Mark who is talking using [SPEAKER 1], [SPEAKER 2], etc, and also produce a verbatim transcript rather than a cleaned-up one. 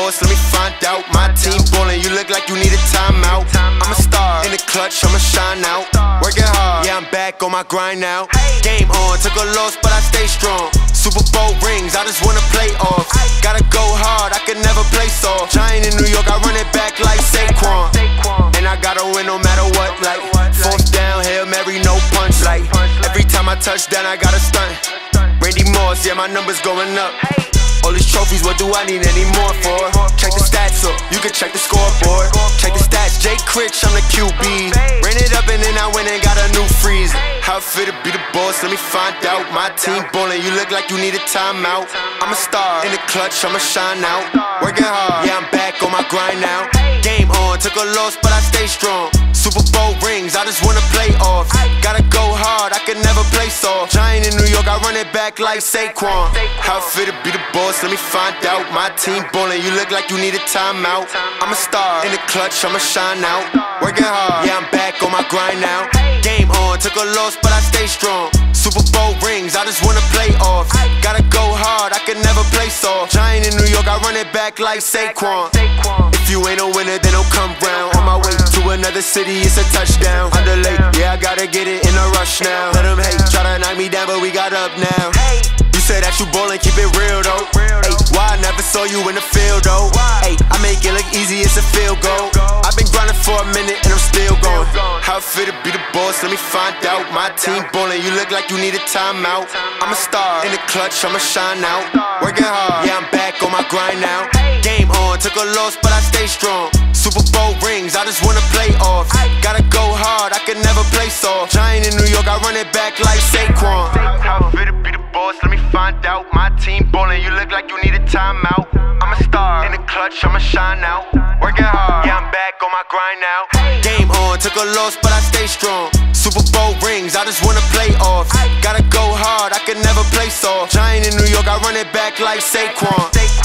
[SPEAKER 1] boss, let me find out. My team ballin', you look like you need a timeout. I'm a star, in the clutch, I'ma shine out. Working hard, yeah, I'm back on my grind now. Game on, took a loss, but I stay strong. Super Bowl rings, I just wanna play off. Gotta go hard, I can never play soft. Giant in New York, I run it back like Saquon. And I gotta win no matter what, like fourth down, Hail Mary, no punch. Like every time I touch down, I gotta stunt. Randy Moss, yeah, my numbers going up. All these trophies, what do I need any more for? Check the stats up, you can check the scoreboard. Check the stats, Jay Critch, I'm the Q B. Ran it up and then I went and got a new freeze. How it feel to be the boss, let me find out. My team ballin', you look like you need a timeout. I'm a star, in the clutch, I'ma shine out. Working hard, yeah, I'm back on my grind now. Game on, took a loss, but I stay strong. Super Bowl rings, I just wanna play off. Gotta go hard, I can never play soft. Giant in New York, I run it back like Saquon. How it feel to be the boss, let me find out. My team ballin', you look like you need a timeout. I'm a star, in the clutch, I'ma shine out. Working hard, yeah, I'm back on my grind now. Game on, took a loss, but I stay strong. Super Bowl rings, I just wanna play off. Gotta go hard, I can never play soft. Giant in New York, I run it back like Saquon. If you ain't a winner, then don't come round. On my way to another city, it's a touchdown. Underlay, yeah, I gotta get it in a rush now. Let them hate, try to knock me down, but we got up now. You say that you ballin', keep it real though. Ay, why I never saw you in the field though? Ay, I make it look easy, it's a field goal. I've been grinding for a minute and I'm still going. How it feel to be the boss, let me find out. My team ballin', you look like you need a timeout. I'm a star, in the clutch, I'ma shine out. Working hard, yeah, I'm back on my grind now. Game on, took a loss, but I stay strong. Super Bowl rings, I just wanna play off. Gotta go hard, I can never play soft. Giant in New York, I run it back like Saquon. How it feel to be the boss, let me find out. My team ballin', you look like you need a timeout. I'm a star, in the clutch, I'ma shine out. Working hard, yeah, I'm back on my grind now. Game on, took a loss, but I stay strong. Super Bowl rings, I just wanna play off. Gotta go hard, I can never play soft. Giant in New York, I run it back like Saquon.